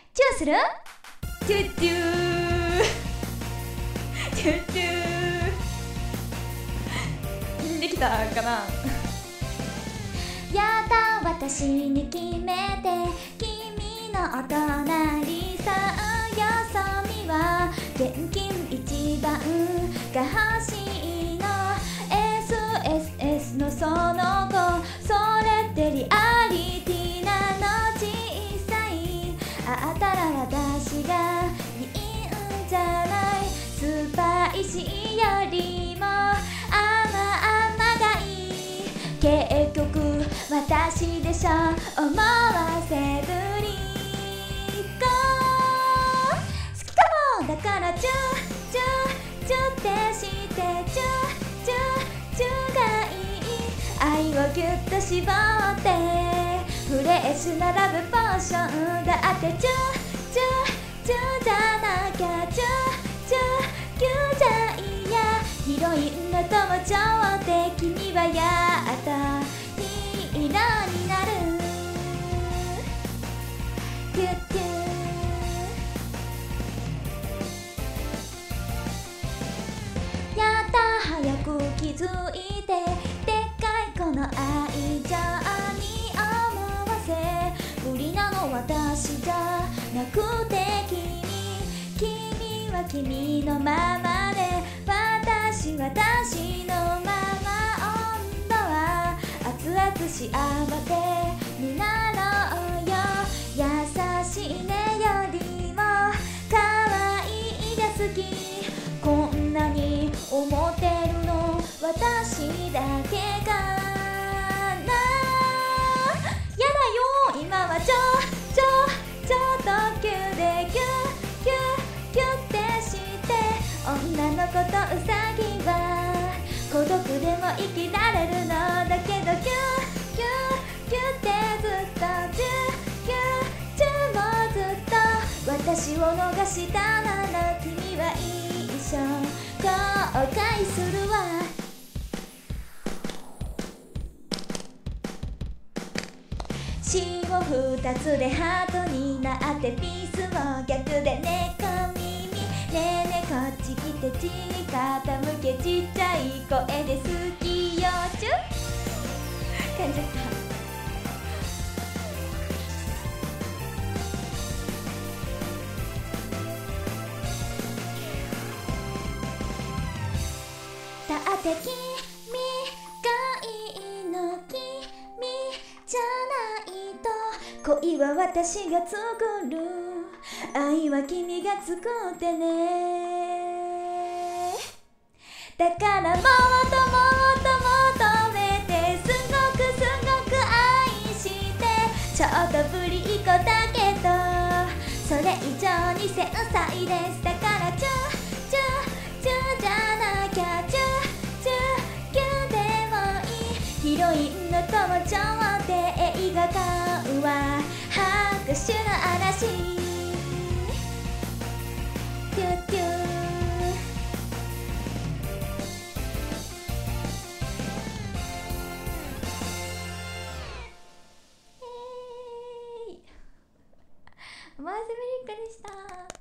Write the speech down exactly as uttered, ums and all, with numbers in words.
チューする？チューチューチューチューできたかな。やだ私に決めて君のお隣さよそ見は現金一番が欲しいの エスエスエス のその後それってリアリティなの小さいあったら私がいいんじゃないスパイシーよりも甘々がいい結局私でしょ思わせぶりこ好きかもだからチューチューチューってしてチューチューチューがいい愛をギュッと絞ってフレッシュなラブポーションだってチューチューチューじゃなきゃチューチューキューじゃいやヒロインの友情で君はやっとヒーローになるキュッキューやった早く気づいてでっかいこの愛情に思わせ無理なの私じゃなくて君君は君のままで私私のまま温度は熱々幸せになろうよ優しいねよりも可愛いが好きこんなに思ってるの私だけかなやだよ今はちょちょちょっとキュでキュキュキュってして女の子とウサギは孤独でも生きられるのだけどキュキュキュってずっとチュキュチュもずっと私を逃したなら君は一生後悔するわ死を二つでハートになってピースを逆で猫耳ねえねえこっち来てち傾けちっちゃい声で好きよチュ噛んじゃっただって君がいいの君じゃないと恋は私が作る愛は君が作ってねだからもっともっと求めてすごくすごく愛してちょっとぶりっ子だけどそれ以上に繊細ですだからチューチューチューじゃなきゃチューチューキューでもいいヒロインの友情で映画館は拍手の嵐キュッキューマーズメリックでした。